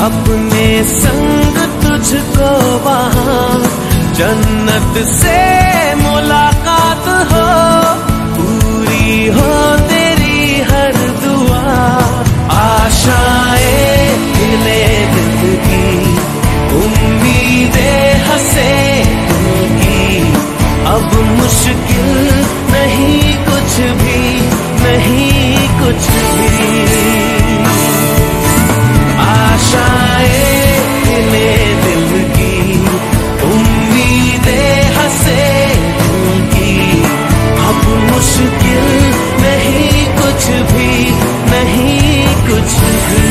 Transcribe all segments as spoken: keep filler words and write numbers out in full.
अपने संग तुझको वहाँ जन्नत से मुलाकात हो, पूरी हो तेरी हर दुआ। आशाएं हिले दिल की, उम्मीदें हंसे दिल की, अब मुश्किल नहीं कुछ भी, नहीं कुछ भी। आशाएं हिले दिल की, उम्मीदें हंसे दिल की, अब मुश्किल नहीं कुछ भी, नहीं कुछ भी।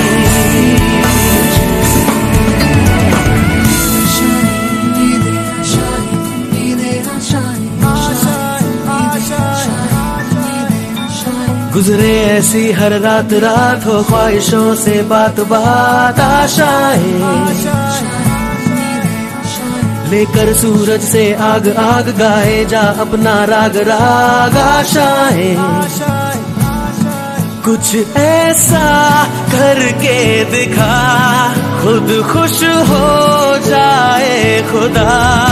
गुजरे ऐसी हर रात रात हो, ख्वाहिशों से बात बात आशाएं, लेकर सूरज से आग आग गाए जा अपना राग राग। आशाएं कुछ ऐसा करके दिखा, खुद खुश हो जाए खुदा।